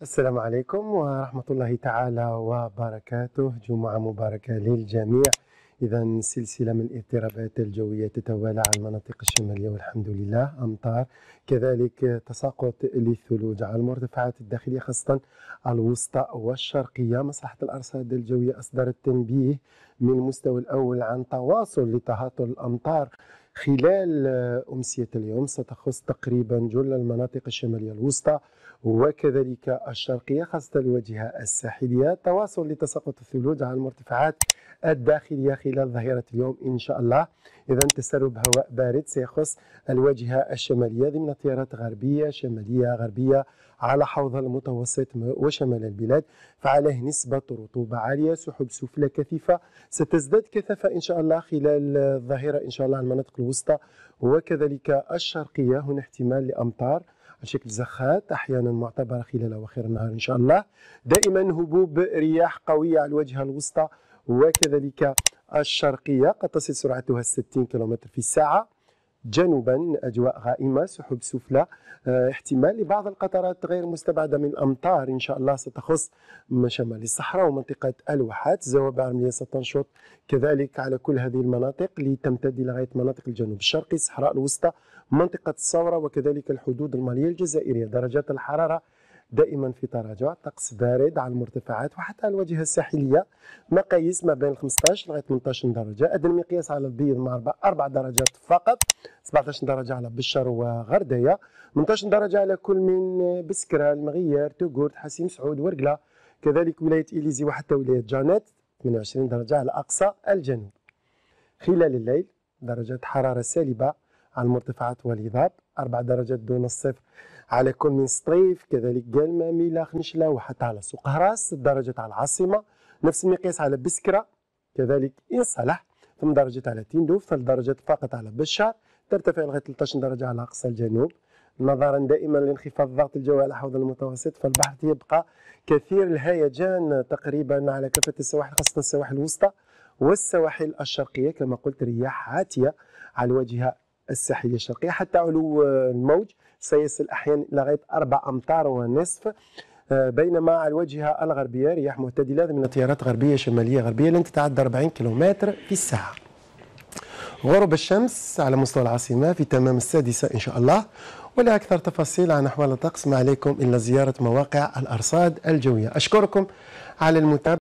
السلام عليكم ورحمة الله تعالى وبركاته. جمعة مباركة للجميع. إذا سلسلة من الاضطرابات الجوية تتوالى على المناطق الشمالية والحمد لله، أمطار، كذلك تساقط للثلوج على المرتفعات الداخلية خاصة الوسطى والشرقية. مصلحة الأرصاد الجوية أصدرت تنبيه من المستوى الأول عن تواصل لتهاطل الأمطار خلال أمسية اليوم، ستخص تقريبا جل المناطق الشمالية الوسطى وكذلك الشرقية خاصة الواجهة الساحلية. تواصل لتساقط الثلوج على المرتفعات الداخلية خلال ظهيرة اليوم إن شاء الله. إذا تسرب هواء بارد سيخص الواجهة الشمالية ضمن تيارات غربية شمالية غربية على حوض المتوسط وشمال البلاد، فعليه نسبة رطوبة عالية، سحب سفلى كثيفة ستزداد كثافة إن شاء الله خلال الظهيرة إن شاء الله على المناطق الوسطى وكذلك الشرقية. هنا احتمال لأمطار على شكل زخات أحيانا معتبرة خلال أواخر النهار إن شاء الله. دائما هبوب رياح قوية على الواجهة الوسطى وكذلك الشرقية قد تصل سرعتها 60 كم في الساعة. جنوبا أجواء غائمة، سحب سفلى، احتمال لبعض القطرات غير مستبعدة من الأمطار إن شاء الله ستخص شمال الصحراء ومنطقة الواحات. زوابع رملية ستنشط كذلك على كل هذه المناطق لتمتد لغاية مناطق الجنوب الشرقي، الصحراء الوسطى، منطقة الصورة وكذلك الحدود المالية الجزائرية. درجات الحرارة دائما في تراجع، طقس بارد على المرتفعات وحتى على الواجهة الساحلية، مقاييس ما بين 15 لغاية 18 درجة. أدنى مقياس على البيض مع 4 درجات فقط، 17 درجة على بشر وغردية، 18 درجة على كل من بسكرة، المغير، توغورت، حسيم سعود، ورقلة، كذلك ولاية إليزي وحتى ولاية جانات، 28 درجة على أقصى الجنوب. خلال الليل درجات حرارة سالبة على المرتفعات والهضاب، 4 درجات دون الصفر على كل من سطريف، كذلك قلمة، ميلاخ، نشلة وحتى على سوق هراس، 6 درجات على العاصمة، نفس المقياس على بسكرة، كذلك إن صلح، 8 درجات على تندوف، 3 درجات فقط على بشار، ترتفع لغاية 13 درجة على أقصى الجنوب. نظرا دائما لانخفاض الضغط الجوي على حوض المتوسط، فالبحر يبقى كثير الهيجان تقريبا على كافة السواحل خاصة السواحل الوسطى والسواحل الشرقية. كما قلت رياح عاتية على الواجهة الساحلية الشرقية، حتى علو الموج سيصل أحيانا إلى غاية 4 أمتار ونصف. بينما على الواجهة الغربية رياح معتدلة من تيارات غربية شمالية غربية لن تتعدى 40 كم في الساعة. غروب الشمس على مستوى العاصمة في تمام 6 إن شاء الله. ولا أكثر تفاصيل عن أحوال الطقس ما عليكم إلا زيارة مواقع الأرصاد الجوية. أشكركم على المتابعة.